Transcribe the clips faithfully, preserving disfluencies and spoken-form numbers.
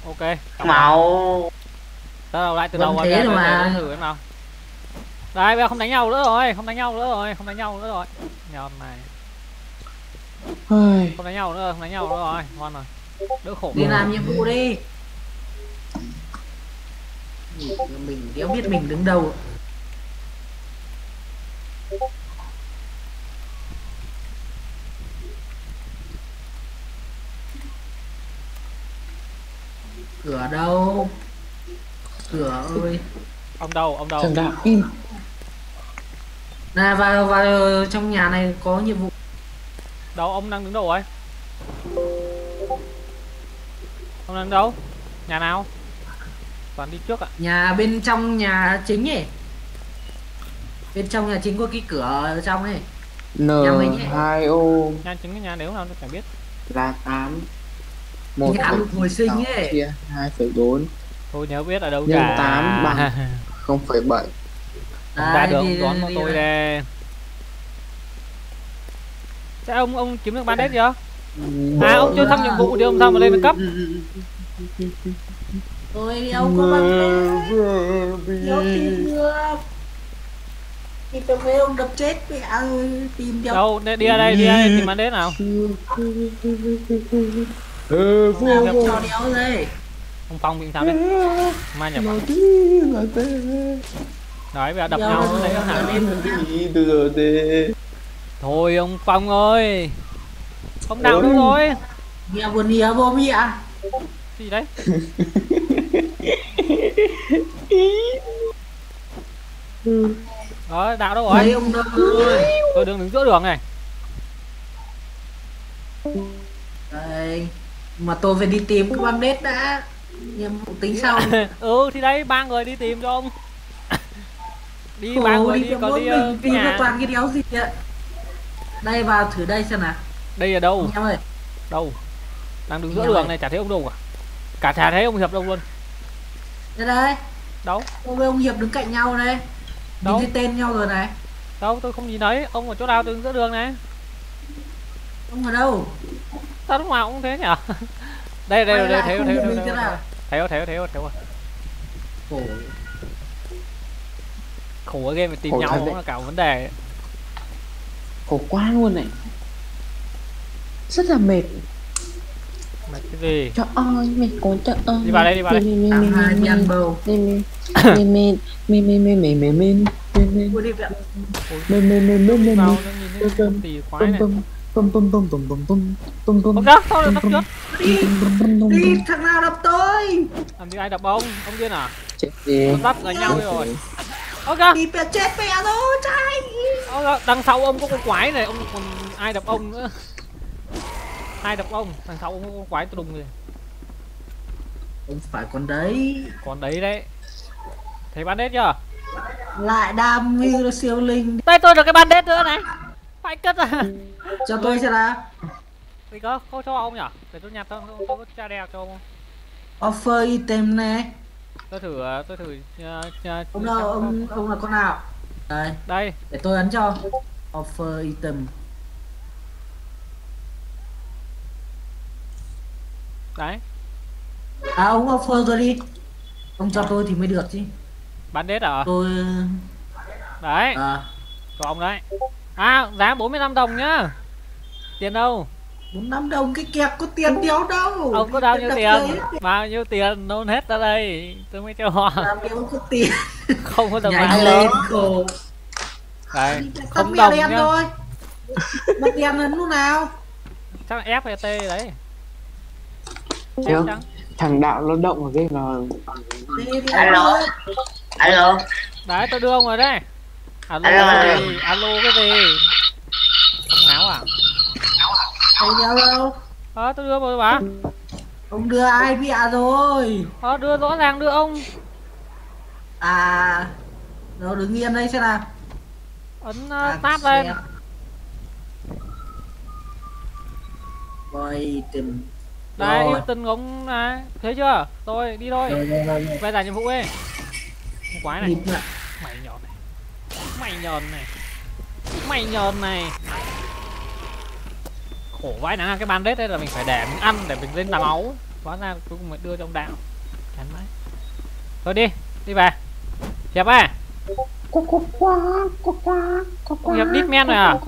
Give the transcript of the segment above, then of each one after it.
Ok. Màu. Tớ đầu lại từ đầu thế rồi mà. thử em nào. Đây bây giờ không đánh nhau nữa rồi, không đánh nhau nữa rồi, không đánh nhau nữa rồi. Nhầm này. Không đánh nhau nữa, không đánh nhau nữa rồi, ngon rồi. Đỡ khổ. Đi làm nhiệm vụ đi. Mình đéo biết mình đứng đâu. Cửa đâu? Cửa ơi. Ông đâu, ông đâu? Thằng đạo im. Nè vào vào trong nhà này có nhiệm vụ. Đâu, ông đang đứng đâu rồi? Ông đang đâu? Nhà nào? Toàn đi trước ạ. Nhà bên trong nhà chính ấy. Bên trong nhà chính có cái cửa ở trong ấy. N hai O Nhà chính cái nhà nếu nào tôi chẳng biết. là tám. Một Nhà lục hồi sinh ấy. chia hai phẩy bốn. Tôi nhớ biết ở đâu Nhân cả. tám bằng không phẩy bảy. Ông ra được ông đoán của tôi đây. Thế ông ông kiếm được bandage chưa? À ông chưa xong nhiệm vụ thì ông sao mà lên được cấp? Tôi đâu có bandage. Đâu tìm được. Thì tôi với ông đập chết mẹ ơi, tìm cho. Đâu, đi ra đây, đi ra đây tìm bandage nào. Ừ, nào cho đéo đây. Ông Phong bị sao đấy? Mai nhập. Đấy bây giờ đập nhau nó thấy nó hả? Thôi ông Phong ơi. Ông nào đâu rồi? Mẹ buồn nhớ vô mẹ. Gì đấy? Đó, đạo đâu rồi? Thấy ông đâu rồi? Tôi đứng đứng giữa đường này. Đây. Mà tôi phải đi tìm cái bandage đã. Nhiệm vụ tính sau. Ừ thì đấy ba người đi tìm cho ông. Đi ba người đi, còn đi uh, tìm nhà. toàn cái đéo gì vậy. Đây vào thử đây xem nào. Đây là đâu? Em ơi. Đâu? Đang đứng giữa đường này chả thấy ông đâu cả. Cả chả thấy ông Hiệp đâu luôn. Đây đây. Đâu? Tôi với ông Hiệp đứng cạnh nhau đây. Đâu? Nhìn thấy tên nhau rồi này. Đâu tôi không nhìn thấy, ông ở chỗ nào tôi đứng giữa đường này. Ông ở đâu? Sao lúc nào cũng thế nhỉ? Đây đây đây thấy thấy thấy thấy thấy thấy thấy thấy khổ khổ cái game mà tìm nhau cũng là cả vấn đề. Khổ quá luôn này. Rất là mệt. Mệt cái gì? Trời ơi, mệt quá trời ơi. Đi vào đây, đi vào đây. Ăn hai đi ăn bầu. Mệt mệt mệt mệt mệt mệt mệt mệt mệt mệt Ui đi vậy. mệt mệt mệt mệt mệt vào nó nhìn thấy tì khoái này. Bum bum bum bum bum bum bum bum. Không đó, sao lại đập trước? Đi, đi, thằng nào đập tôi? Làm gì ai đập ông? Ông điên à? Chết đi. Con dắt đánh nhau rồi. Ok. Đi mẹ chết mẹ rồi, trai. Ok, đằng sau ông có con quái này, ông còn ai đập ông nữa? Ai đập ông? Đằng sau ông có con quái tôi đùng rồi. Không phải con đấy. Còn đấy đấy. Thấy bandage chưa? Lại đam mê siêu linh. Đây tôi được cái bandage nữa này. Phải cất à? Cho tôi xem nào. Thì có, có cho ông nhỉ? Để tôi nhặt tôi, tôi có tra đeo cho ông. Offer item này. Tôi thử, tôi thử. Uh, uh, ông đâu, ông, ông là con nào? Đây. Đây. Để tôi ấn cho. Offer item. Đấy. À ông offer rồi đi. Ông cho tôi thì mới được chứ. Bandage à? Tôi. Đấy. À. Cho ông đấy. À giá bốn mươi lăm đồng nhá. Tiền đâu? bốn mươi lăm đồng cái kẹp có tiền đéo đâu. Ông có bao nhiêu tiền? Bao nhiêu tiền nôn hết ra đây tôi mới cho. Làm đéo có tiền. Không có đồng nào lên khổ. Đây, không đồng nhá. Thôi. Mất tiền lần lúc nào? Chắc là ép hay tê đấy. Ép thằng đạo nó động ở game là. Alo. Alo. Đấy tôi đưa ông rồi đấy. Alo cái gì? Alo cái gì? Không ngáo à? Thầy đéo đâu? Ờ tôi đưa rồi bà. Ông đưa ai mẹ rồi? Ờ đưa rõ ràng đưa ông. À. Nó đứng yên đây xem nào. Ấn uh, tab lên. Rồi tìm. Đây yêu tình của ông này. Thấy chưa? Tôi đi thôi. Về giải nhiệm vụ đi. Quái này. Mày nhọn này. Mày nhọn này. Mày nhọn này. Khổ vãi nắng cái bandage đây là mình phải để mình ăn để mình lên đá máu. Hóa ra cuối cùng mới đưa trong đạo. Chán mãi. Thôi đi, đi về. Hiệp à. Ông Hiệp đít men rồi à?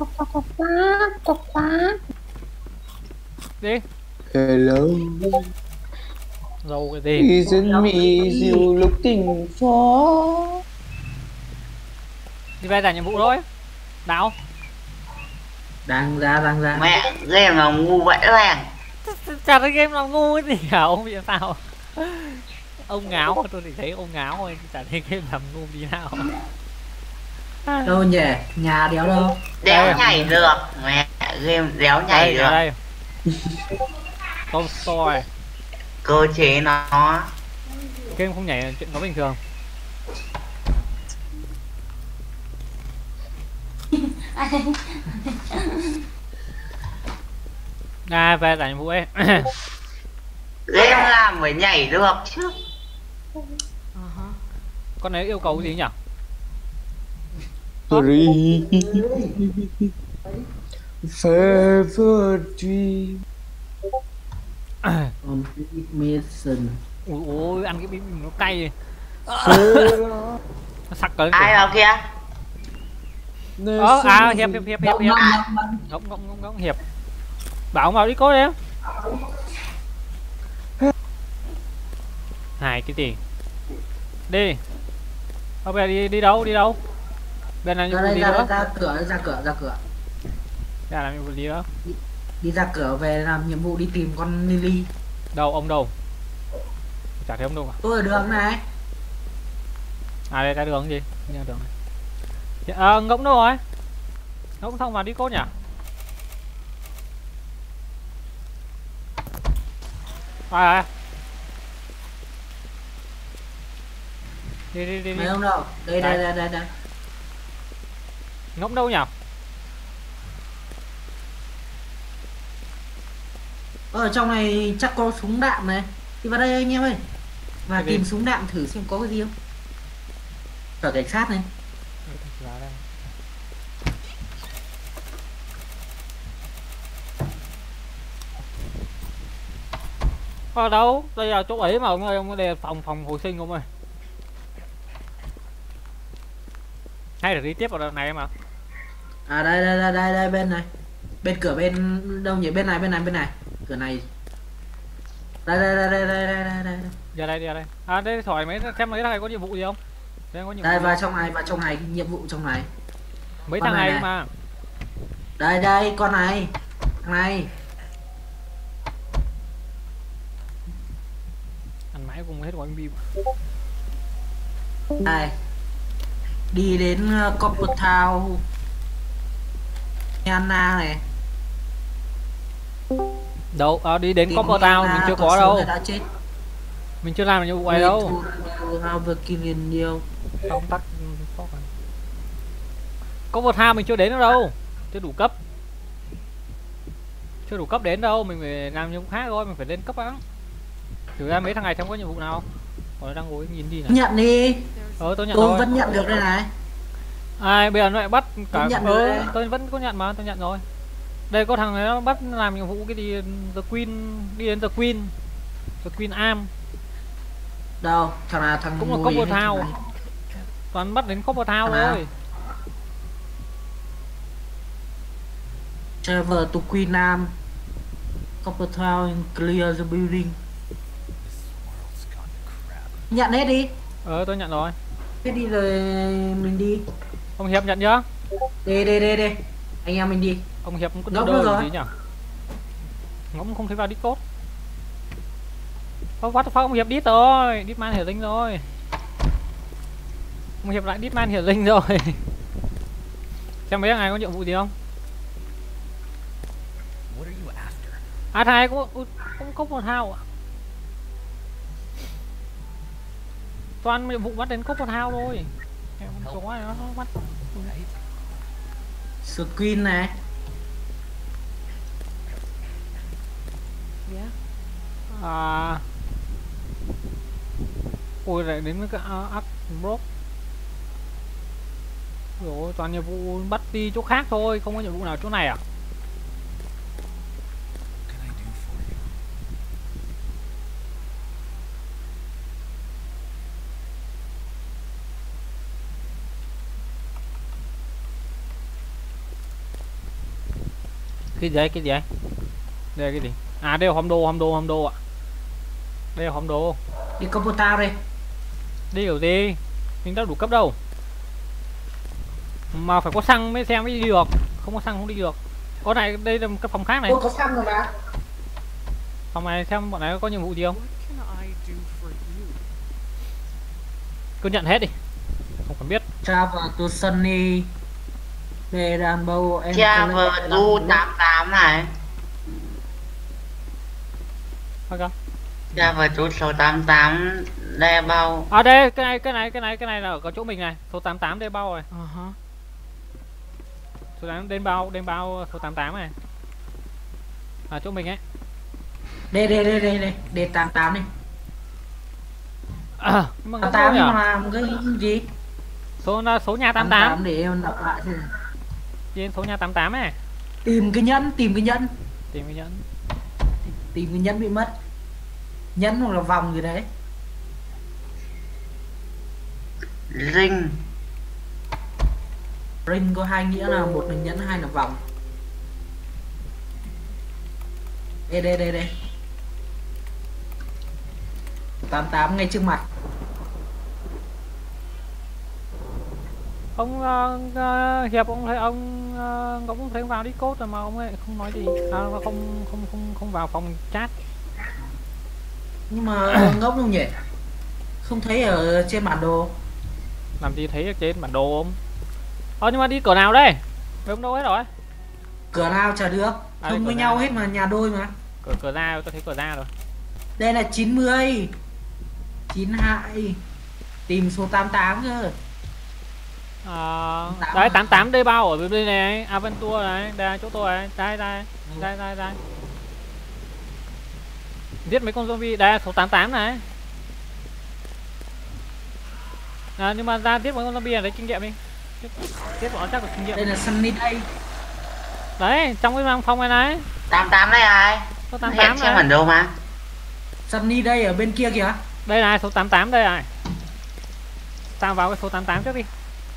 Đi. Hello. Dâu cái gì? Isn't me you looking for? Đi về giải nhiệm vụ thôi. Nào. Đang ra, đang ra. Mẹ, game nào ngu vậy em. Chả thấy game nào ngu cái gì hả? Ông bị sao? Ông ngáo, tôi chỉ thấy ông ngáo thôi. Chả thấy game làm ngu gì nào. Đâu nhỉ? Nhà đéo đâu? Đéo đây. nhảy được. Mẹ, game đéo nhảy Đây, được. ở đây. Không store. Cơ chế nó. Game không nhảy là chuyện có bình thường. À, về giải nhiệm vụ ấy. Game làm mới nhảy được chứ. Con ấy yêu cầu gì nhỉ? Three favorite dream. Mission. Ui ôi, ăn cái bím nó cay. Nó sặc cỡ. Ai vào kia? Ờ, à, hiệp, hiệp, hiệp, hiệp, hiệp. Ngỗng, ngỗng, ngỗng, ngỗng, hiệp. Bảo vào đi cố đi em. Hai cái gì? Đi. Ok, đi, đi đâu, đi đâu? Bên này Ra nhiệm vụ đây, gì ra, nữa? ra cửa, ra cửa, ra cửa. Ra làm nhiệm vụ gì nữa? Đi ra cửa về làm nhiệm vụ đi tìm con Lily. Đâu, ông đâu? Chả thấy ông đâu cả. Tôi ở đường này. À đây, ra đường gì? Ra đường này. À, Ngỗng đâu rồi? Ngỗng xong vào đi cốt nhỉ? À, à. Đi đi đi đi. Mấy ông đâu? Đây, đây, đây, đây, đây. Ngỗng đâu nhỉ? Ở trong này chắc có súng đạn này. Đi vào đây anh em ơi. Và Cái tìm gì? súng đạn thử xem có cái gì không. Cả cảnh sát này. Vào đây. Ở đâu? Đây là chỗ ấy mà ông ơi, ông đây là phòng phòng hồi sinh ông ơi. Hay là đi tiếp vào đoạn này mà. À đây, đây, đây, đây, đây, bên này. Bên cửa bên đâu nhỉ? Bên này, bên này, bên này. Cửa này. Đây, đây, đây, đây, đây, đây, đây, đây. Ra đây, đi ra đây. À đây hỏi mấy xem mấy thằng này có nhiệm vụ gì không? Đây có nhiệm Đây vụ vào gì? trong này, vào trong này, nhiệm vụ trong này. Mấy con thằng này này này. mà. Đây, đây, con này. Thằng này. Ăn mãi cùng hết gói bim. Đây. Đi đến uh, Copper Town. Anna này. Đâu? À, đi đến Tìm Copper Town Anna, mình chưa còn có số đâu. người đã chết. Mình chưa làm được nhiệm vụ này đâu. Killing nhiều. Không tắt Copper Town mình chưa đến nữa đâu. Chưa đủ cấp. Chưa đủ cấp đến đâu, mình phải làm nhiệm vụ khác thôi, mình phải lên cấp á. Thử ra mấy thằng này không có nhiệm vụ nào. Còn đang ngồi nhìn gì này. Nhận đi. Ờ tôi nhận Tôi rồi. vẫn nhận được đây này. Ai bây giờ nó lại bắt cả Tôi nhận ờ, rồi. tôi vẫn có nhận mà, tôi nhận rồi. Đây có thằng này nó bắt làm nhiệm vụ cái gì The Queen, đi đến The Queen. The Queen Arm. Đâu, thằng nào thằng Cũng là Mùi Copper hay thằng Town. này? Toàn bắt đến Copper Town Thằng nào? thôi. Travel to Queen Nam. Copper Town and clear the building. Nhận hết đi. Ờ tôi nhận rồi. Thế đi rồi mình đi. Ông Hiệp nhận chưa? Đi đi đi đi. Anh em mình đi. Ông Hiệp cũng có Ngỗng đơ đâu gì rồi? nhỉ? Ngỗng không thấy vào Discord. Không, what the fuck, ông Hiệp đít rồi, đít man hiểu linh rồi. Ông Hiệp lại đít man hiểu linh rồi. Xem mấy thằng này có nhiệm vụ gì không? À thằng cũng cũng có một hao ạ. Toàn nhiệm vụ bắt đến cốc một hao thôi. Em không chó này nó bắt. Screen này. À. Ôi lại đến với cái ác block. Rồi toàn nhiệm vụ bắt đi chỗ khác thôi, không có nhiệm vụ nào chỗ này à? Cái gì cái gì đây là cái gì? À đây là hòm đồ hòm đồ hòm đồ ạ. Đây là hòm đồ. Đi có portal đây. Đi kiểu gì? Mình đã đủ cấp đâu. Mà phải có xăng mới xem mới đi được. Không có xăng không đi được. Có này đây là một cái phòng khác này. Ôi, có xăng rồi mà. Phòng này xem bọn này có nhiệm vụ gì không? Cứ nhận hết đi. Không cần biết. Travel to Sunny. Berambo and Travel to tám tám này. Thôi cơ. Travel to số tám tám đe bao. À đây cái này cái này cái này cái này là ở chỗ mình này. Số tám tám đê bao rồi. Uh -huh. Số tám đêm bao đêm bao số tám tám này. À chỗ mình ấy. Đây đây đây đây đây, đây tám tám đi. À, nhưng mà tám tám nhưng mà làm cái gì? Số số nhà tám tám. tám tám để em đọc lại xem. Trên số nhà tám tám này. Tìm cái nhẫn, tìm cái nhẫn. Tìm cái nhẫn. Tìm cái nhẫn bị mất. Nhẫn hoặc là vòng gì đấy. Ring. Ring có hai nghĩa là một là nhẫn, hai là vòng. Đây đây đây đây. tám tám ngay trước mặt. Ông uh, Hiệp ông thấy ông uh, cũng thấy vào Discord rồi mà ông ấy không nói gì. À, không không không không vào phòng chat. Nhưng mà ngốc không nhỉ? Không thấy ở trên bản đồ. Làm gì thấy ở trên bản đồ không? Ờ nhưng mà đi cửa nào đây? Về ông đâu hết rồi? Cửa nào chả được. À, Không với nhau hết mà, nhà đôi mà. Cửa cửa ra tôi thấy cửa ra rồi. Đây là chín mươi. chín hai. Tìm số tám tám cơ. À, đấy tám tám đây bao ở bên đây này, Aventura này, đây chỗ tôi này, đây đây, ừ. đây đây đây. Giết mấy con zombie, đây số tám tám này. À, nhưng mà ra giết mấy con zombie này lấy kinh nghiệm đi. Giết bọn chắc được kinh nghiệm. Đây là Sunny đây. Đấy, trong cái phòng này này. tám tám đây ai? Số tám tám này. Bản đồ mà. Sunny đây ở bên kia kìa. Đây này, số tám tám đây này. Sang vào cái số tám tám trước đi.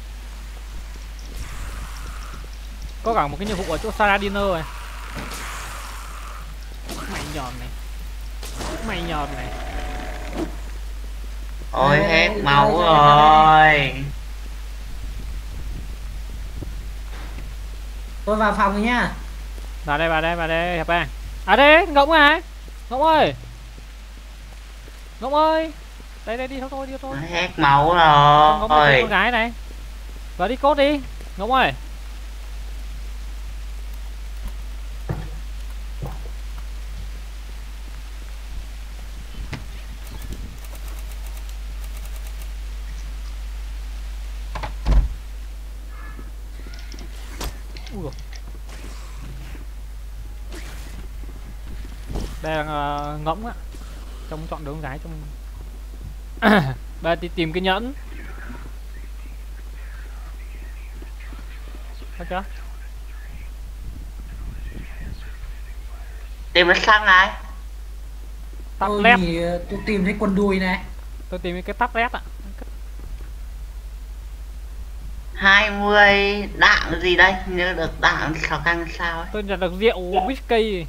Có cả một cái nhiệm vụ ở chỗ Saradiner này. Mày nhòn này. Mày nhòn này. Ôi hết máu rồi. Tôi vào phòng rồi nhá. Vào đây, vào đây, vào đây, Hiệp à. À đây, Ngỗng này. Ngỗng ơi. Ngỗng ơi. Đây đây đi theo tôi, đi theo tôi. Hết máu rồi. Ngỗng một con gái này. Vào đi cốt đi. Ngỗng ơi. Đây là uh, Ngỗng á. Trông chọn đứa con gái trong. Bây giờ đi tìm cái nhẫn. Thấy chưa? Tìm cái xăng này. Tắt tôi, led. thì, tôi tìm thấy quần đùi này. Tôi tìm cái tắt led ạ. hai mươi đạn gì đây? Nhớ được đạn sáu căng sao ấy. Tôi nhận được rượu whisky.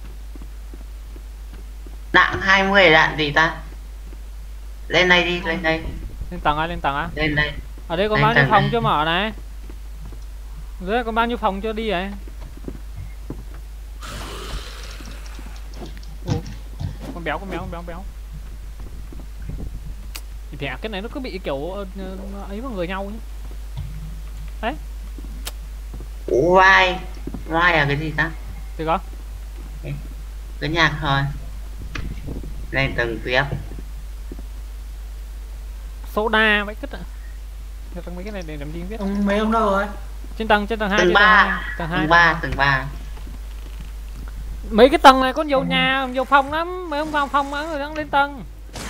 Đạn hai mươi đạn gì ta? Lên đây đi, lên đây. Lên tầng á, lên tầng á. Lên đây. Ở đây có bao nhiêu phòng chưa mở này? Dưới có bao nhiêu phòng chưa đi ấy? Ủa, con béo, con béo, con béo, béo. Thì thẻ cái này nó cứ bị kiểu uh, ấy vào người nhau nhé. Đấy. Vai. Vai là cái gì ta? Được không? Cái nhạc thôi. Lên tầng tiếp. Soda mấy cái ạ. Tầng mấy cái này để làm gì không biết. Ông mấy ông đâu rồi? Trên tầng, trên tầng hai. Tầng ba. Tầng hai. Tầng ba, tầng ba. Mấy cái tầng này có nhiều nhà, nhiều phòng lắm. Mấy ông vào phòng mà người đang lên tầng.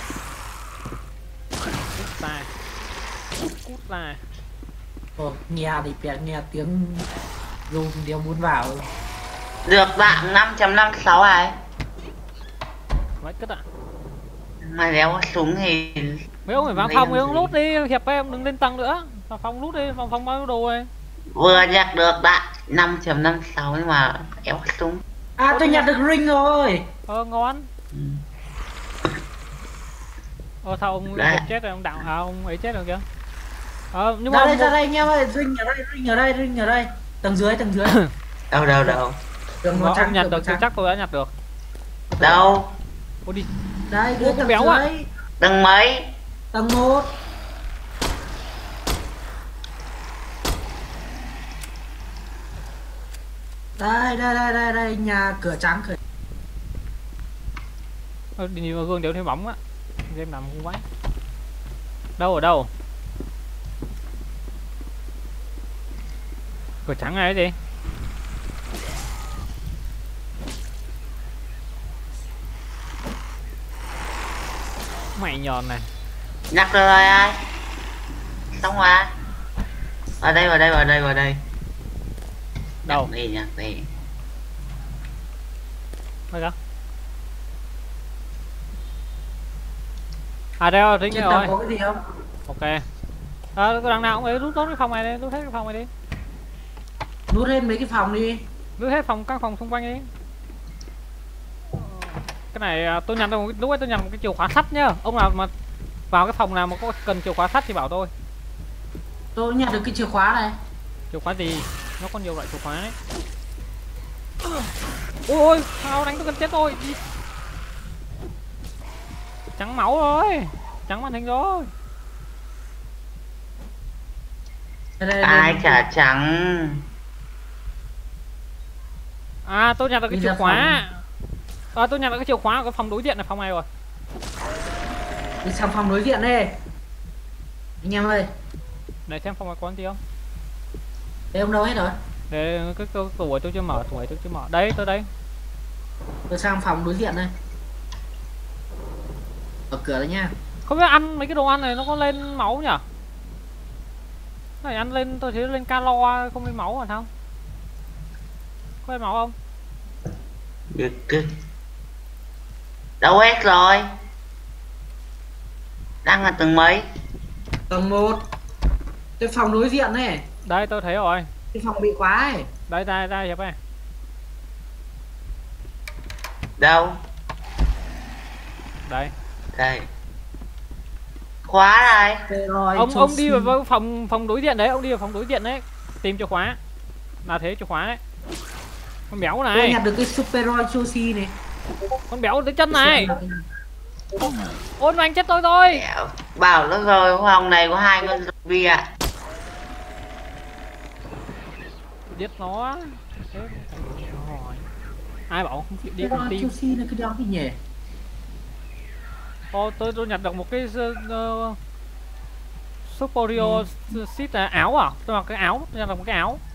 Cút ra. Cút ra. Ồ, nghe thì bẹt nghe tiếng rung đeo muốn vào. Được đạn năm chấm năm sáu ai? Mấy cái ạ. Mà đéo có súng thì mấy ông phải vào phòng, mấy ông lút đi. Hiệp em đừng lên tầng nữa. Vào phòng lút đi, vào phòng bao nhiêu đồ rồi. Vừa nhặt được đạn năm chấm năm sáu nhưng mà éo súng. À tôi nhặt được ring rồi. Ờ ngon. Ừ. Ờ sao ông Đấy. chết rồi, ông đạo à, ông ấy chết rồi kìa. Ờ nhưng mà Ra đây một... ra đây anh em ơi, ring ở đây, ring ở đây, ring ở đây. Tầng dưới, tầng dưới. Đâu đâu đâu. Tầng Nó màu ông trắng, nhặt tầng được, màu trắng. chắc tôi đã nhặt được. Đâu. Ôi đi. Đây, Ủa, đưa con tầng béo à? dưới. Tầng mấy? Tầng một. Đây, đây, đây, đây, đây, nhà cửa trắng cửa. Ờ, đi vào gương đều thấy bóng á. Game nằm không quái. Đâu ở đâu? Cửa trắng này cái gì? Mày nhòn này. Nhặt rồi ai? Xong rồi. Ở đây, vào đây, vào đây, vào đây. Đâu? Nhặt đi, nhặt đi. Đâu kìa? À đây rồi, tính Trên rồi. tầng có cái gì không? Ok. À, đằng nào cũng ấy rút tốt cái phòng này đi, rút hết cái phòng này đi. Nút lên mấy cái phòng đi. Rút hết phòng các phòng xung quanh đi. Cái này à, tôi nhặt được một cái, lúc ấy tôi nhặt một cái chìa khóa sắt nhá. Ông nào mà vào cái phòng nào mà có cần chìa khóa sắt thì bảo tôi. Tôi nhặt được cái chìa khóa này. Chìa khóa gì? Nó có nhiều loại chìa khóa đấy. Ôi ôi, sao đánh tôi gần chết tôi. Đi. Trắng máu rồi. Trắng màn hình rồi. Đây, đây, Ai đây. chả trắng. À tôi nhặt được cái Đi chìa ra khóa. À tôi nhặt được cái chìa khóa của cái phòng đối diện là phòng này rồi. Đi sang phòng đối diện đi. Anh em ơi. Để xem phòng này có gì không. Đây ông đâu hết rồi? Để cái tủ của tôi chưa mở, tủ này tôi chưa mở. Đây tôi đây. Tôi sang phòng đối diện đây. Mở cửa đấy nha. Không biết ăn mấy cái đồ ăn này nó có lên máu nhỉ? Cái này ăn lên tôi thấy lên calo không lên máu là sao? Có lên máu không? Được cứ. Đâu hết rồi. Đang ở tầng mấy? Tầng một. Cái phòng đối diện này. Đây tôi thấy rồi. Cái phòng bị khóa ấy. Đây đây đây hiệp này. Đâu? Đây. Đây. Khóa này. Đây rồi, Ông cho ông đi xin. vào phòng phòng đối diện đấy, ông đi vào phòng đối diện đấy. Tìm chìa khóa. Là thế chìa khóa đấy. Con béo Tôi này. nhặt được cái Super Roy Joshi này. Con béo dưới chân này. Ôi anh chết tôi rồi. Bảo nó rồi, phòng này có hai con zombie ạ. Giết nó. Thế hỏi. Ai bảo không chịu đi Super công Roy ty. Joshi là cái đó cái nhỉ? Ô, tôi tôi nhặt được một cái uh, Superior ừ. Seat là áo à? Tôi mặc cái áo, tôi nhặt được một cái áo.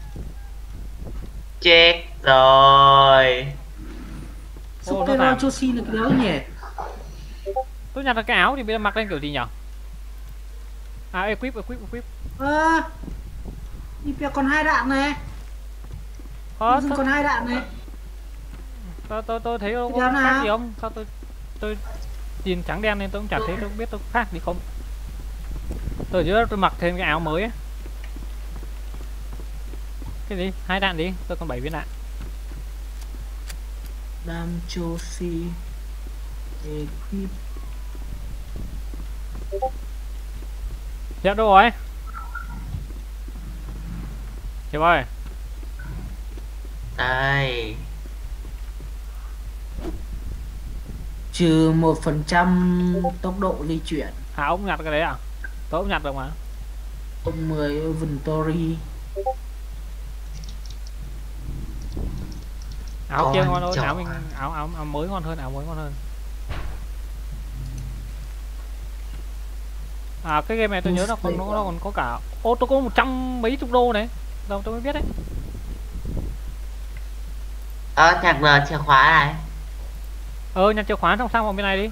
Chết rồi. Ô, Super nó Roy làm. Joshi là cái đó nhỉ? Tôi nhặt được cái áo thì bây giờ mặc lên kiểu gì nhỉ? À equip equip equip. Ơ. Đi bia còn hai đạn này. Ờ, Dừng còn hai đạn này. tôi tôi tôi thấy có Cái áo khác nào? gì không? Sao tôi tôi nhìn trắng đen nên tôi cũng chả thấy, tôi không biết tôi khác gì không. Tôi chứ tôi mặc thêm cái áo mới ấy. Cái gì? Hai đạn đi, tôi còn bảy viên đạn. Đam Joshi. Equip. Dạ đâu rồi? Hiệp ơi. Đây. Trừ một phần trăm tốc độ di chuyển. À ông nhặt cái đấy à? Tôi cũng nhặt được mà. Ông mười inventory. Áo Con kia ngon hơn, chó. áo mình áo, áo áo mới ngon hơn, áo mới ngon hơn. À cái game này tôi nhớ là còn nó, nó còn có cả. Ô tôi có một trăm mấy chục đô này. Đâu tôi mới biết đấy. Ờ, nhặt được chìa khóa này. Ờ nhặt chìa khóa xong sang vào bên này đi.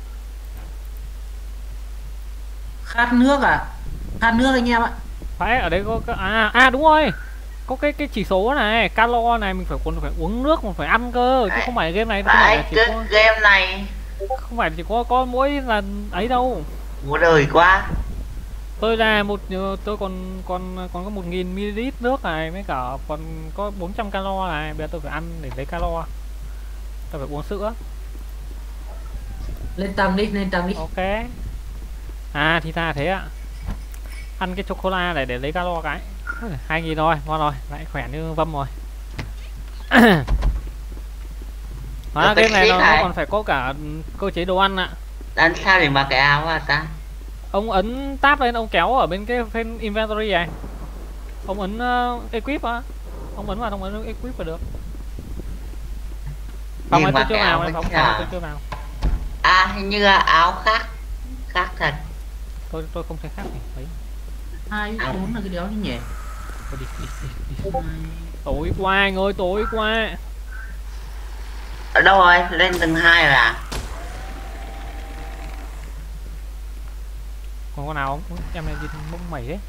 Khát nước à? Khát nước anh em ạ. Phải ở đây có cái... à à đúng rồi. Có cái cái chỉ số này, calo này mình phải còn phải uống nước, còn phải ăn cơ, chứ không phải game này nó không phải là Phải, chỉ cái có, game này không phải chỉ có có mỗi là ấy đâu. mua đời quá. Tôi là một tôi còn còn còn có một nghìn ml nước này, mấy cả còn có bốn trăm calo này, bây giờ tôi phải ăn để lấy calo. Tôi phải uống sữa. Lên tầng đi, lên tầng đi. Ok. À thì ra thế ạ. Ăn cái chocolate này để lấy calo cái. Hai nghìn rồi, ngon rồi, lại khỏe như Vâm rồi. Hóa cái này nó, nó còn phải có cả cơ chế đồ ăn ạ. Làm sao để mặc cái áo à ta? Ông ấn tab lên, ông kéo ở bên cái phần inventory này. Ông ấn uh, equip á. Ông ấn vào, ông ấn equip là được. Phòng này tôi chưa vào, phòng này tôi chưa vào. À hình như là áo khác. Khác thật. Tôi tôi không thấy khác này. Đấy. Hai bốn là cái đéo như nhỉ. Đi, đi, đi, đi. Tối qua anh ơi, tối qua. Ở đâu rồi? Lên tầng hai rồi à? Còn con nào không? Em này nhìn bông mẩy đấy.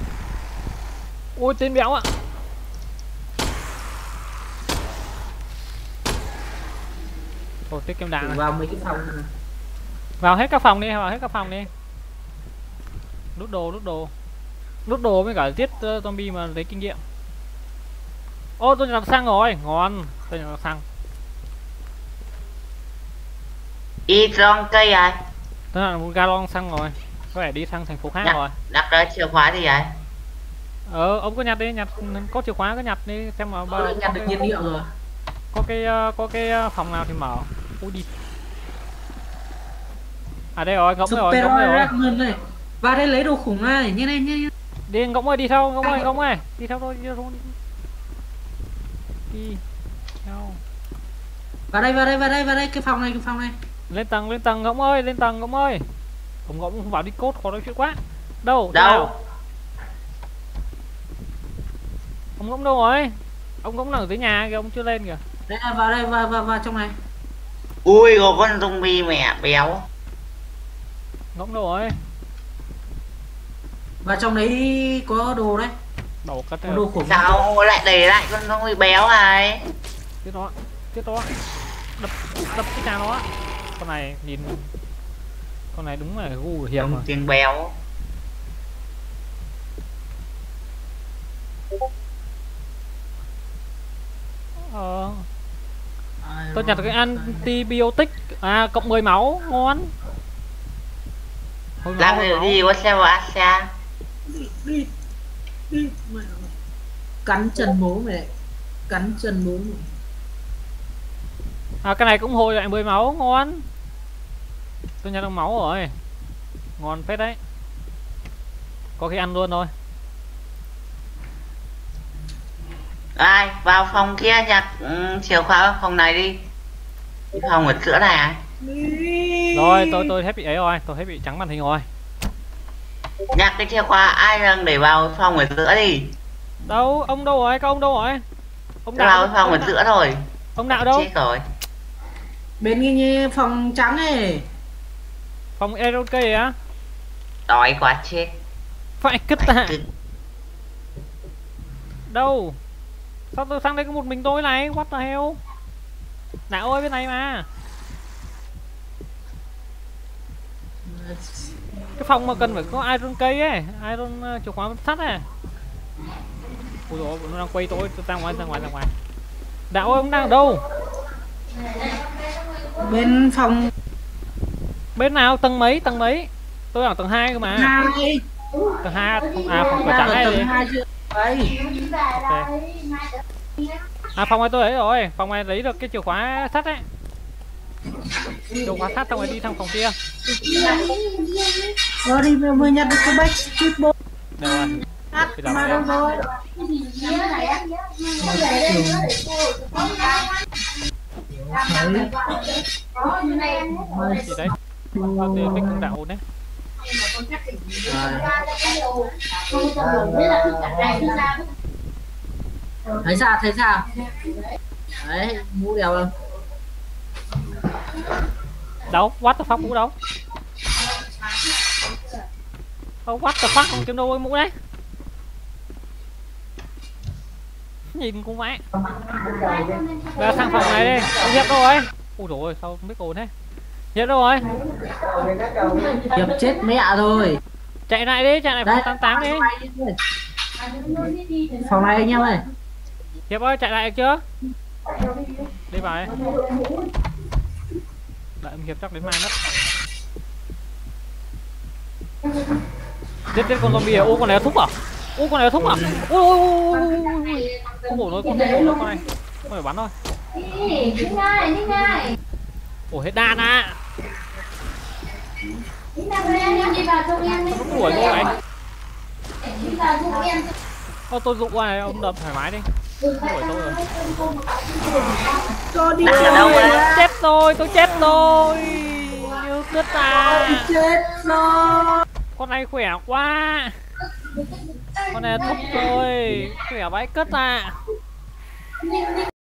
Ôi tên béo ạ. Thôi tiết kiệm đạn vào mấy cái phòng này. Vào hết các phòng đi, vào hết các phòng đi. Lút đồ, lút đồ. Lút đồ với cả giết uh, zombie mà lấy kinh nghiệm. Ô tôi nhặt xăng rồi, ngon. Tôi nhặt xăng. Y trong cây rồi. Tôi nhặt một galon xăng rồi. Có vẻ đi sang thành phố khác Nhặt, rồi. đặt ra chìa khóa gì vậy? Ờ ông cứ nhặt đi, nhặt có chìa khóa cứ nhặt đi xem mà bao nhặt được nhiên liệu rồi. Có cái uh, có cái phòng nào thì mở. Ui đi. À đây rồi, ngỗng rồi, ngỗng rồi. Này. Vào đây lấy đồ khủng này, như này như. Đi ngỗng ơi, đi theo, ngỗng ơi, ngỗng ơi. Đi theo tôi, đi theo tôi. Đi. Theo. Vào đây, vào đây, vào đây, vào đây, cái phòng này, cái phòng này. Lên tầng, lên tầng ngỗng ơi, lên tầng ngỗng ơi. Ông ngỗng không vào đi cốt, khó nói chuyện quá. Đâu? Đâu? Nào? Ông ngỗng đâu rồi? Ông ngỗng ở dưới nhà kìa, ông chưa lên kìa. Đây, vào đây, vào, vào, vào trong này. Ui, có con zombie mẹ béo. Ngỗng đâu rồi? Vào trong đấy có đồ đấy. Đồ cất có đồ khủng. Sao lại để lại con zombie béo này? Chết nó, chết nó. Đập, đập cái cha nó. Con này nhìn, con này đúng là gu hiểm rồi. Tiếng béo. Ờ. Tôi nhặt cái antibiotic à, cộng mười máu, ngon. Hồi Làm gì đi có xe vào Asia. Đi đi cắn chân bố mẹ, cắn chân bố mẹ. À cái này cũng hồi lại mười máu, ngon. Tôi nhặt được máu rồi. Ngon phết đấy. Có khi ăn luôn thôi. Ai vào phòng kia nhặt um, chìa khóa vào phòng này đi. Phòng ở giữa này à? Rồi tôi tôi hết bị ấy rồi, tôi hết bị trắng màn hình rồi. Nhặt cái chìa khóa ai đang để vào phòng ở giữa đi. Đâu, ông đâu rồi, các ông đâu rồi? Ông đạo vào phòng ở giữa rồi. Ông đạo đâu? Chết rồi. Bên cái phòng trắng ấy. Phòng Aeron cây á? Đói quá chết. Phải cứt à? Đâu? Sao tôi sang đây có một mình tôi này? What the hell? Đạo ơi bên này mà. Cái phòng mà cần phải có iron cây ấy, iron uh, chìa khóa sắt ấy. Ui dồi, nó đang quay tôi, tôi ra ngoài, ra ngoài, ra ngoài. Đạo ơi, ông đang ở đâu? Bên phòng. Bên nào? Tầng mấy? Tầng mấy? Tôi ở tầng hai cơ mà. Hai. Tầng hai, phòng, à phòng cửa trắng này tầng hai chưa? Đấy. Okay. À phòng này tôi ấy rồi, phòng này lấy được cái chìa khóa sắt ấy. Chìa khóa sắt xong rồi đi sang phòng kia. Rồi đi vừa nhặt được cái bách triple. Đâu rồi? Mà đâu rồi? Gì đấy? Bao tiền cái con đạo đấy. Thấy sao? Thấy sao? Đấy, mũ đeo không? Đâu? What the fuck mũ đâu? Oh, what the fuck, con kiếm đâu mũ đấy? Nhìn cũng vậy. Ra sang phòng này đi. Ông Hiệp đâu rồi? Ui dồi ôi, sao không biết ồn thế? Hiệp đâu rồi? Hiệp chết mẹ rồi. Chạy lại đi, chạy lại Đây, phòng tám tám đi. Phòng này anh em ơi. Hiệp ơi, chạy lại được chưa? Đi vào đây. Đợi em Hiệp chắc đến mai mất. Giết giết con zombie. Ô con này nó thúc à? Ô con này nó thúc à? Ôi ôi ôi ôi ôi. Không bổ nó, không bổ nó con này. Không phải bắn thôi. Đi ngay, đi ngay. Ủa hết đạn à. Đi nào em, đi vào trong em đi. Nó đuổi tôi vậy. Đi vào trong em. Ô tôi dụ qua này, ông đập thoải mái đi. Đuổi tôi rồi. Cho đi Đặt ở đâu vậy? Chết tôi, tôi chết rồi. Như cứt à. chết rồi. Con này khỏe quá. Con này thúc rồi. Khỏe vãi cứt à.